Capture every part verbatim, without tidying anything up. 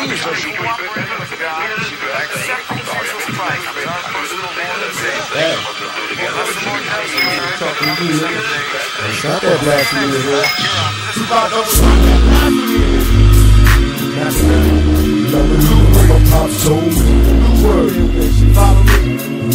Stop that blasphemy, bro. My pops told me, follow me.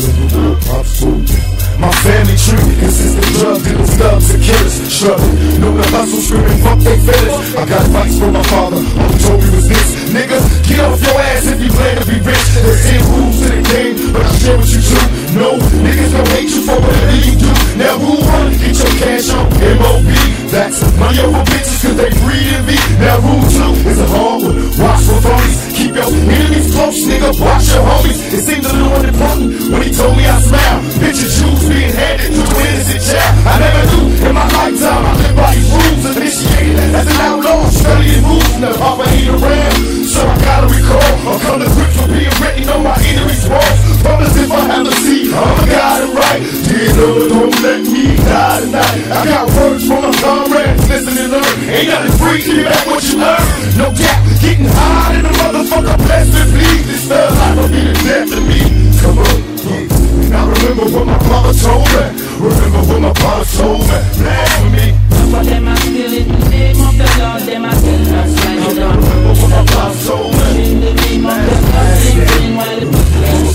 Pops told me. My family tree consists of drug dealers, thugs, and killers. Struggling, know the hustle, screaming, fuck they feelings. I got advice from my father, all he told me was this: nigga, get off your ass if you plan to be rich. There's ten rules to the game, but I share what you do. No, niggas gon' hate you for whatever you do. Now rule one, get your cash on M O B. That's money over bitches cause they breeding me. Now rule two is a hard one, watch for phonies. Keep your enemies close, nigga, watch your homies. It seemed a little unimportant when he told me I smile. Bitches choose being handed to an innocent child. I never knew in my lifetime I lived by these rules. Initiated as an outlaw, studying moves, never hop ain't around. So I gotta recall, I'll come to grips with being written on my enemy's walls. Promise if I have a seat, I'm a God and right. Dear Lord, don't let me die tonight. I got words from my comrades, listen and learn. Ain't nothing free, give back what you earn. No gap, getting high in the motherfucker, blessed and please. This thug life will be the death of me. Come on, yeah. I remember what my father told me. Remember what my father told me. Blasphemy. For them I still in the name of the Lord, them I still not slide. I remember what my father told me. In the name of the Lord, singing while the people ain't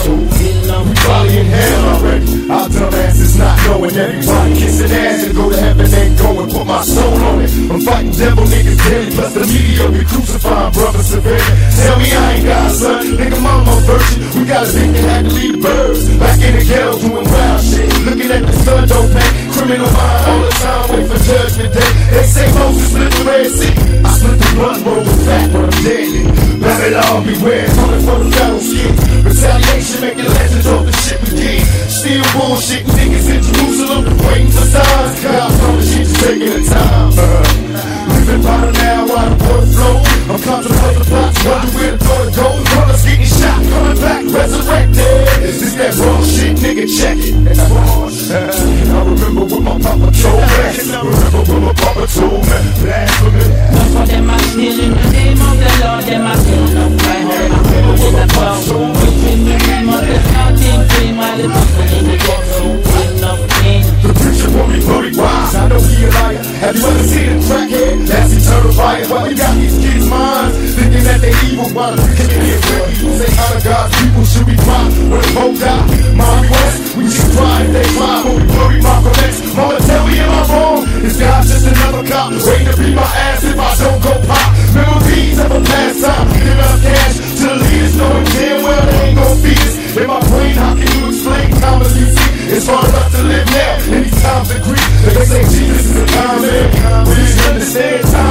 still probably in hell already. Our dumb asses not knowing everybody kissing ass and go to heaven ain't going. Put my soul on it. I'm fighting devil niggas daily, plus the media be crucifying brother civilian. Tell me I ain't God, son. Nigga, mama virgin. We got a big that had to leave the birds. Back in the ghetto doing wild shit. Looking at the sun don't pay. Criminal mind all the time, wait for judgment day. They say Moses split the Red Sea. I split the blunt, roll with fat, but I'm deadly. Babylon beware, coming for the battle skins. Retaliation making legends of the shit we did. Still bullshitting niggas in Jerusalem, waiting for signs. God promise you just taking the time. Uh, living by the now while the water flow. I'm contemplating the plots, wonder where the door go. Brothers getting shot, coming back, resurrected. Is this that wrong shit, nigga? Check it. And I, uh, I remember what my papa told me. Remember what my papa told me. Blasphemy. But for them I still in the name of the Lord, them I still not crying. I remember what my papa told me. In the name of the Lord, they dream while the people in the ghetto will not pain. The preacher want me bloody wise, I know he a liar. Have you ever seen a crackhead? That's eternal fire. Why we got these kids' minds thinking that they evil while the kicking in where people say honor God's people should be fine when they both die. Mommy West, we just cry if they cry when we bury Malcolm X. Mama tell me am I wrong? Is God just another cop waiting to beat my ass if I don't go pop? Memories of a past time, giving up cash to the leaders knowing damn well they ain't gon' feed us. In my brain, how can you explain time as you see? It's hard enough to live now in these times of grief. They say Jesus is a kind man. We didn't understand time.